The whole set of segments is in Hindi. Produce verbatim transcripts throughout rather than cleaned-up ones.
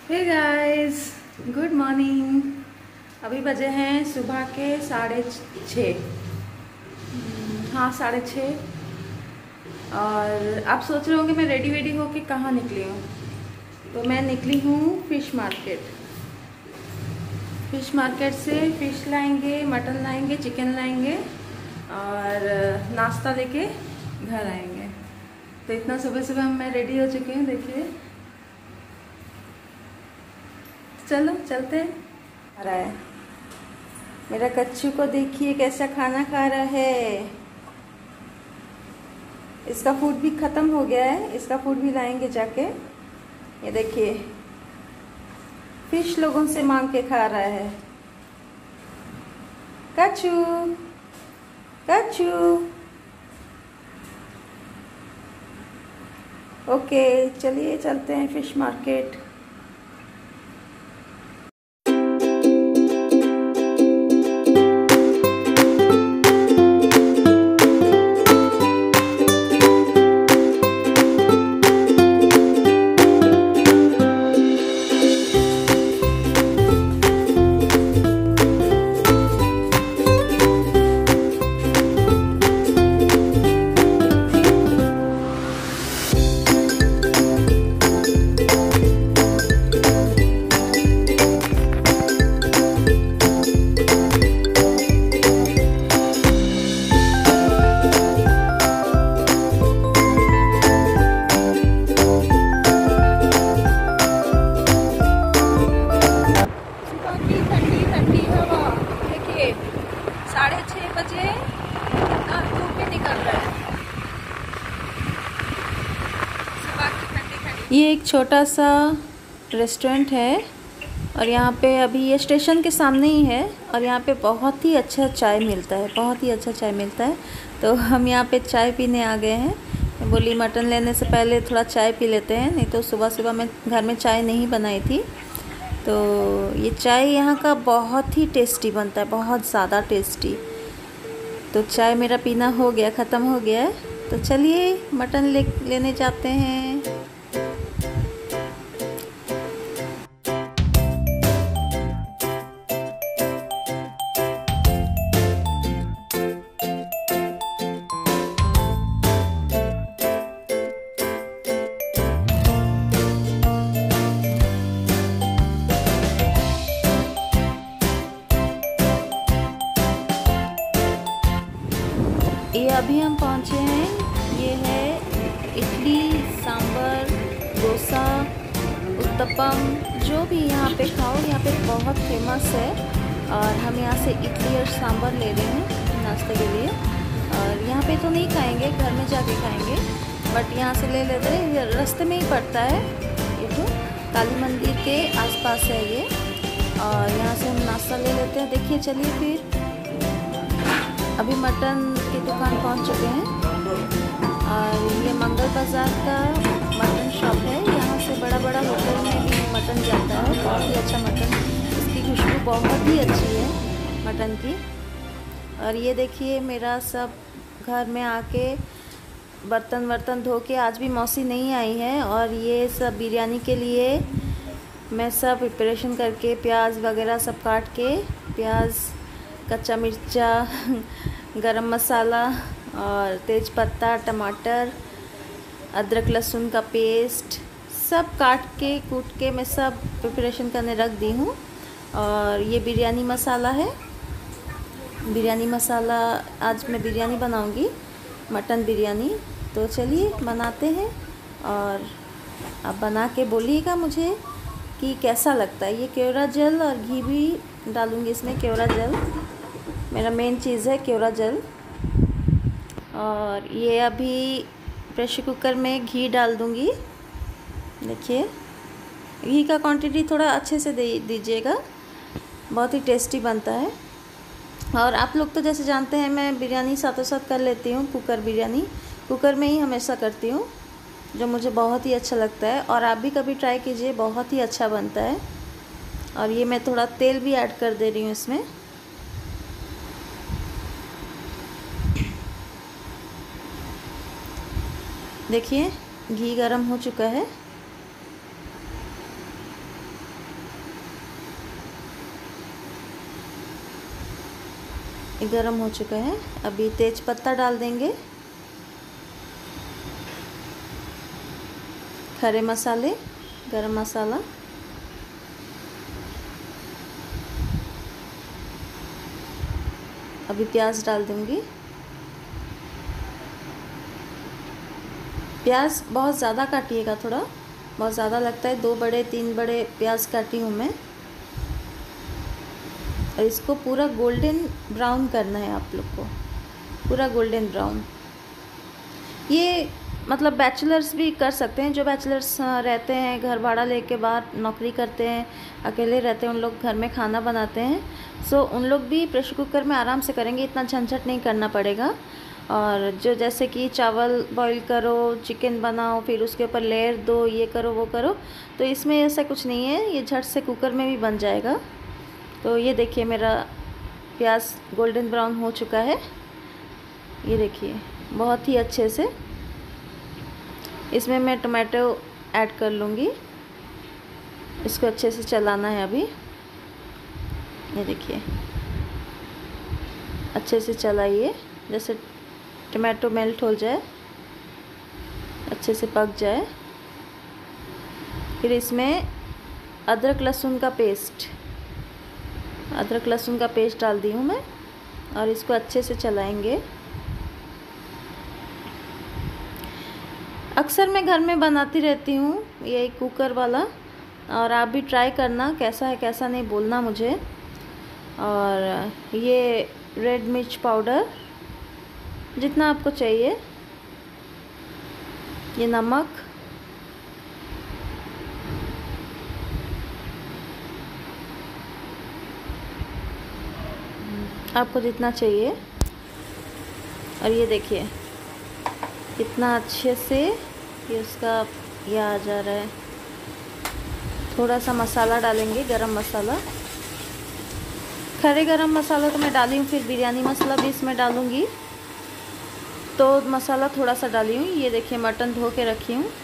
Hey guys, good morning. अभी बजे हैं सुबह के साढ़े छः। हाँ, साढ़े छः। और आप सोच रहे होंगे मैं रेडी वेडी होके कहाँ निकली हूँ। तो मैं निकली हूँ फ़िश मार्केट। फ़िश मार्केट से फ़िश लाएंगे, मटन लाएंगे, चिकन लाएंगे और नाश्ता लेके घर आएंगे। तो इतना सुबह सुबह मैं रेडी हो चुकी हूँ, देखिए। चलो चलते हैं। आ रहा है मेरा कच्चू को, देखिए कैसा खाना खा रहा है। इसका फूड भी ख़त्म हो गया है, इसका फूड भी लाएंगे जाके। ये देखिए, फिश लोगों से मांग के खा रहा है। कच्चू कच्चू। ओके, चलिए चलते हैं फिश मार्केट। साढ़े छः बजे कितना धूप भी निकल रहा है। सुबह की ठंडी ठंडी। ये एक छोटा सा रेस्टोरेंट है और यहाँ पे अभी ये स्टेशन के सामने ही है और यहाँ पे बहुत ही अच्छा चाय मिलता है, बहुत ही अच्छा चाय मिलता है। तो हम यहाँ पे चाय पीने आ गए हैं। मैं बोली मटन लेने से पहले थोड़ा चाय पी लेते हैं, नहीं तो सुबह सुबह मैं घर में चाय नहीं बनाई थी। तो ये चाय यहाँ का बहुत ही टेस्टी बनता है, बहुत ज़्यादा टेस्टी। तो चाय मेरा पीना हो गया, ख़त्म हो गया है। तो चलिए मटन ले लेने जाते हैं। ये अभी हम पहुँचे हैं। ये है इडली, सांभर, डोसा, उत्तपम, जो भी यहाँ पे खाओ यहाँ पे बहुत फेमस है। और हम यहाँ से इडली और सांभर ले रहे हैं नाश्ते के लिए। और यहाँ पे तो नहीं खाएंगे, घर में जाके खाएंगे, बट यहाँ से ले लेते हैं। ये रास्ते में ही पड़ता है, ये तो काली मंदिर के आसपास है ये। और यहाँ से हम नाश्ता ले लेते हैं। देखिए, चलिए फिर। अभी मटन की दुकान पहुंच चुके हैं और ये मंगल बाज़ार का मटन शॉप है। यहाँ से बड़ा बड़ा होटल में भी मटन जाता है, बहुत ही अच्छा मटन। इसकी खुशबू बहुत ही अच्छी है मटन की। और ये देखिए, मेरा सब घर में आके बर्तन वर्तन धो के, आज भी मौसी नहीं आई है। और ये सब बिरयानी के लिए मैं सब प्रिपरेशन करके, प्याज वगैरह सब काट के, प्याज, कच्चा मिर्चा, गरम मसाला और तेज पत्ता, टमाटर, अदरक लहसुन का पेस्ट सब काट के कूट के मैं सब प्रिपरेशन करने रख दी हूँ। और ये बिरयानी मसाला है। बिरयानी मसाला, आज मैं बिरयानी बनाऊँगी, मटन बिरयानी। तो चलिए बनाते हैं और आप बना के बोलिएगा मुझे कि कैसा लगता है। ये केवड़ा जल और घी भी डालूँगी इसमें। केवड़ा जल मेरा मेन चीज़ है, केवड़ा जल। और ये अभी प्रेशर कुकर में घी डाल दूँगी। देखिए, घी का क्वांटिटी थोड़ा अच्छे से दे दीजिएगा, बहुत ही टेस्टी बनता है। और आप लोग तो जैसे जानते हैं, मैं बिरयानी साथों साथ कर लेती हूँ। कुकर बिरयानी कुकर में ही हमेशा करती हूँ, जो मुझे बहुत ही अच्छा लगता है। और आप भी कभी ट्राई कीजिए, बहुत ही अच्छा बनता है। और ये मैं थोड़ा तेल भी ऐड कर दे रही हूँ इसमें। देखिए, घी गरम हो चुका है। गरम हो चुका है। अभी तेज पत्ता डाल देंगे, खड़े मसाले, गरम मसाला, अभी प्याज डाल दूंगी। प्याज बहुत ज़्यादा काटिएगा, थोड़ा बहुत ज़्यादा लगता है, दो बड़े तीन बड़े प्याज काटी हूँ मैं। और इसको पूरा गोल्डन ब्राउन करना है आप लोग को, पूरा गोल्डन ब्राउन। ये मतलब बैचलर्स भी कर सकते हैं, जो बैचलर्स रहते हैं, घर भाड़ा लेके बाहर नौकरी करते हैं, अकेले रहते हैं, उन लोग घर में खाना बनाते हैं, सो उन लोग भी प्रेशर कुकर में आराम से करेंगे, इतना झंझट नहीं करना पड़ेगा। और जो जैसे कि चावल बॉईल करो, चिकन बनाओ, फिर उसके ऊपर लेयर दो, ये करो वो करो, तो इसमें ऐसा कुछ नहीं है, ये झट से कुकर में भी बन जाएगा। तो ये देखिए मेरा प्याज गोल्डन ब्राउन हो चुका है, ये देखिए बहुत ही अच्छे से। इसमें मैं टमाटो ऐड कर लूँगी, इसको अच्छे से चलाना है अभी। ये देखिए अच्छे से चलाइए, जैसे टमाटो मेल्ट हो जाए, अच्छे से पक जाए। फिर इसमें अदरक लहसुन का पेस्ट, अदरक लहसुन का पेस्ट डाल दी हूँ मैं, और इसको अच्छे से चलाएंगे। अक्सर मैं घर में बनाती रहती हूँ ये कुकर वाला, और आप भी ट्राई करना, कैसा है कैसा नहीं बोलना मुझे। और ये रेड मिर्च पाउडर जितना आपको चाहिए, ये नमक, आपको जितना चाहिए। और ये देखिए कितना अच्छे से ये उसका ये आ जा रहा है। थोड़ा सा मसाला डालेंगे, गरम मसाला, खड़े गरम मसाला तो मैं डाली हूँ, फिर बिरयानी मसाला भी इसमें डालूँगी, तो मसाला थोड़ा सा डाली हूँ। ये देखिए मटन धो के रखी हूँ,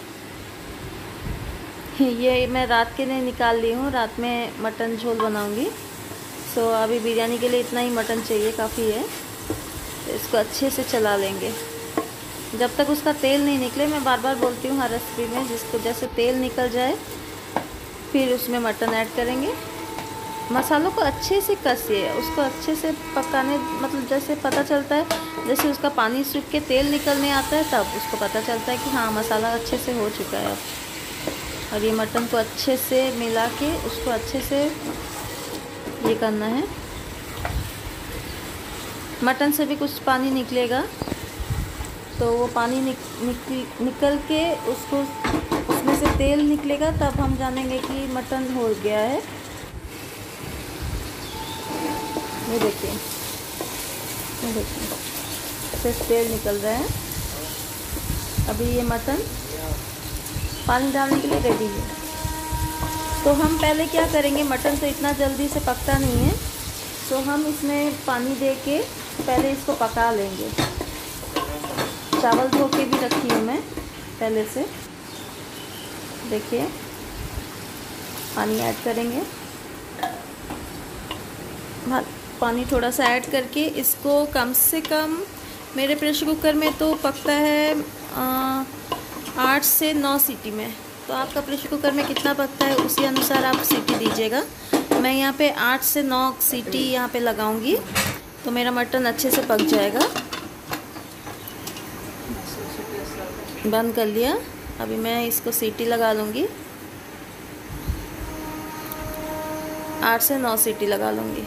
ये मैं रात के लिए निकाल ली हूँ, रात में मटन झोल बनाऊँगी। सो अभी बिरयानी के लिए इतना ही मटन चाहिए, काफ़ी है। तो इसको अच्छे से चला लेंगे जब तक उसका तेल नहीं निकले। मैं बार बार बोलती हूँ हर रेसिपी में, जिसको जैसे तेल निकल जाए फिर उसमें मटन ऐड करेंगे। मसालों को अच्छे से कसिए, उसको अच्छे से पकाने, मतलब जैसे पता चलता है, जैसे उसका पानी सूख के तेल निकलने आता है, तब उसको पता चलता है कि हाँ मसाला अच्छे से हो चुका है अब। और ये मटन को अच्छे से मिला के उसको अच्छे से ये करना है। मटन से भी कुछ पानी निकलेगा, तो वो पानी निक, निकल निकल के उसको उसमें से तेल निकलेगा, तब हम जानेंगे कि मटन हो गया है। ये देखिए, ये देखिए इससे तेल निकल रहा है। अभी ये मटन पानी डालने के लिए रेडी है। तो हम पहले क्या करेंगे, मटन तो इतना जल्दी से पकता नहीं है, तो हम इसमें पानी दे के पहले इसको पका लेंगे। चावल धो के भी रखी हूँ मैं पहले से, देखिए पानी ऐड करेंगे। पानी थोड़ा सा ऐड करके इसको कम से कम, मेरे प्रेशर कुकर में तो पकता है आ, आठ से नौ सीटी में। तो आपका प्रेशर कुकर में कितना पकता है उसी अनुसार आप सीटी दीजिएगा। मैं यहाँ पे आठ से नौ सीटी यहाँ पे लगाऊंगी, तो मेरा मटन अच्छे से पक जाएगा। बंद कर लिया। अभी मैं इसको सीटी लगा लूँगी, आठ से नौ सीटी लगा लूँगी।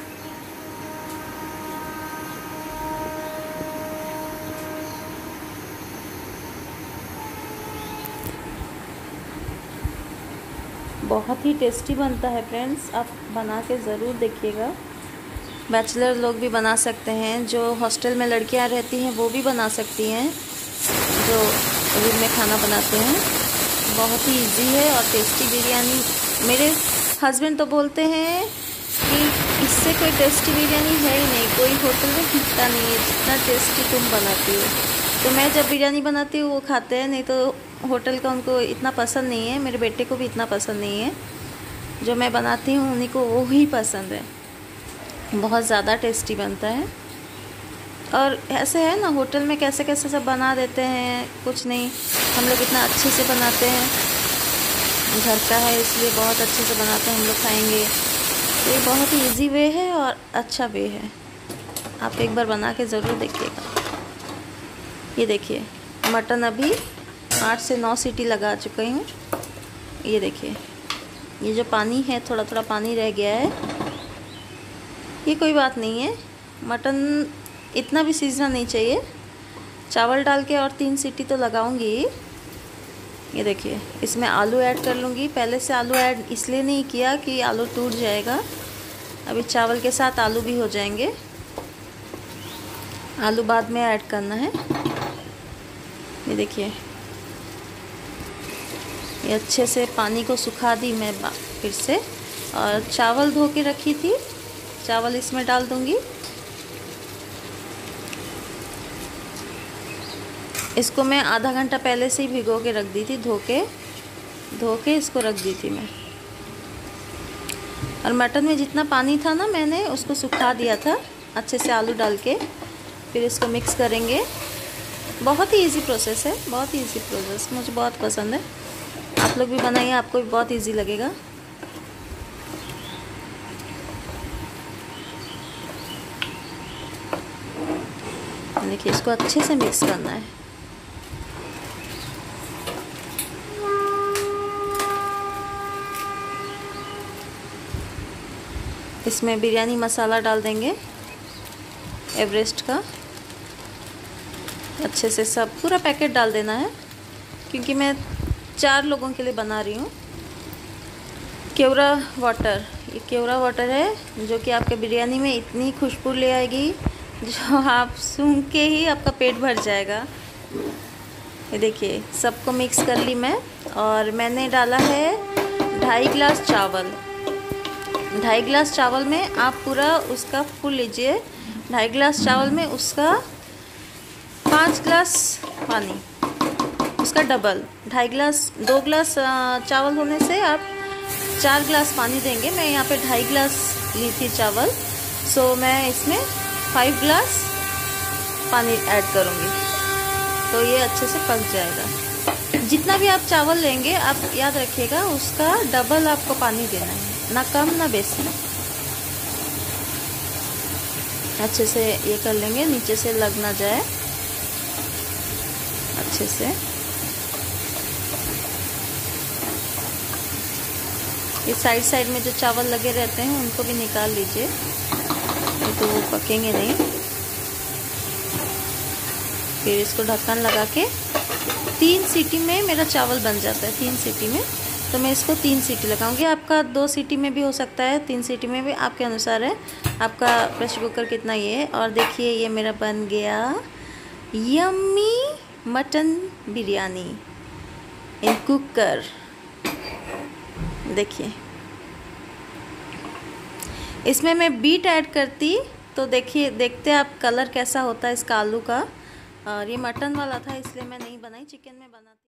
बहुत ही टेस्टी बनता है फ्रेंड्स, आप बना के ज़रूर देखिएगा। बैचलर लोग भी बना सकते हैं, जो हॉस्टल में लड़कियां रहती हैं वो भी बना सकती हैं, जो रूम में खाना बनाते हैं। बहुत ही इजी है और टेस्टी बिरयानी। मेरे हस्बैंड तो बोलते हैं कि इससे कोई टेस्टी बिरयानी है ही नहीं, कोई होटल में मिलता नहीं है जितना टेस्टी तुम बनाती हो। तो मैं जब बिरयानी बनाती हूँ वो खाते हैं, नहीं तो होटल का उनको इतना पसंद नहीं है। मेरे बेटे को भी इतना पसंद नहीं है, जो मैं बनाती हूँ उन्हीं को वो ही पसंद है। बहुत ज़्यादा टेस्टी बनता है। और ऐसे है ना, होटल में कैसे कैसे सब बना देते हैं, कुछ नहीं, हम लोग इतना अच्छे से बनाते हैं। घर का है इसलिए बहुत अच्छे से बनाते हैं, हम लोग खाएंगे। तो ये बहुत ही इजी वे है और अच्छा वे है, आप एक बार बना के ज़रूर देखिएगा। ये देखिए, मटन अभी आठ से नौ सीटी लगा चुकी हूँ। ये देखिए, ये जो पानी है, थोड़ा थोड़ा पानी रह गया है, ये कोई बात नहीं है। मटन इतना भी सीजना नहीं चाहिए। चावल डाल के और तीन सीटी तो लगाऊंगी। ये देखिए, इसमें आलू ऐड कर लूँगी। पहले से आलू ऐड इसलिए नहीं किया कि आलू टूट जाएगा, अभी चावल के साथ आलू भी हो जाएंगे, आलू बाद में ऐड करना है। ये देखिए, ये अच्छे से पानी को सुखा दी मैं फिर से, और चावल धो के रखी थी, चावल इसमें डाल दूंगी। इसको मैं आधा घंटा पहले से ही भिगो के रख दी थी, धो के धो के इसको रख दी थी मैं। और मटन में जितना पानी था ना, मैंने उसको सुखा दिया था अच्छे से आलू डाल के। फिर इसको मिक्स करेंगे। बहुत ही इजी प्रोसेस है, बहुत ही इजी प्रोसेस, मुझे बहुत पसंद है। आप लोग भी बनाइए, आपको भी बहुत इजी लगेगा। देखिए, इसको अच्छे से मिक्स करना है। इसमें बिरयानी मसाला डाल देंगे एवरेस्ट का, अच्छे से सब पूरा पैकेट डाल देना है, क्योंकि मैं चार लोगों के लिए बना रही हूँ। केवड़ा वाटर, ये केवड़ा वाटर है जो कि आपके बिरयानी में इतनी खुशबू ले आएगी जो आप सूंघ के ही आपका पेट भर जाएगा। ये देखिए, सबको मिक्स कर ली मैं, और मैंने डाला है ढाई गिलास चावल। ढाई गिलास चावल में आप पूरा उसका फुल लीजिए। ढाई गिलास चावल में उसका पाँच गिलास पानी, उसका डबल। ढाई गिलास, दो गिलास चावल होने से आप चार गिलास पानी देंगे। मैं यहाँ पे ढाई गिलास ली थी चावल, सो मैं इसमें फाइव गिलास पानी ऐड करूँगी, तो ये अच्छे से पक जाएगा। जितना भी आप चावल लेंगे, आप याद रखिएगा उसका डबल आपको पानी देना है, ना कम ना बेसी। अच्छे से ये कर लेंगे, नीचे से लग ना जाए अच्छे से। ये साइड साइड में जो चावल लगे रहते हैं उनको भी निकाल लीजिए, नहीं तो वो पकेंगे नहीं। फिर इसको ढक्कन लगा के तीन सीटी में मेरा चावल बन जाता है। तीन सीटी में, तो मैं इसको तीन सीटी लगाऊंगी। आपका दो सीटी में भी हो सकता है, तीन सीटी में भी, आपके अनुसार है आपका प्रेशर कुकर कितना ये है। और देखिए, ये मेरा बन गया yummy mutton biryani in cooker. देखिए, इसमें मैं बीट ऐड करती तो देखिए, देखते आप कलर कैसा होता है इसका आलू का। और ये मटन वाला था इसलिए मैं नहीं बनाई, चिकन में बनाती।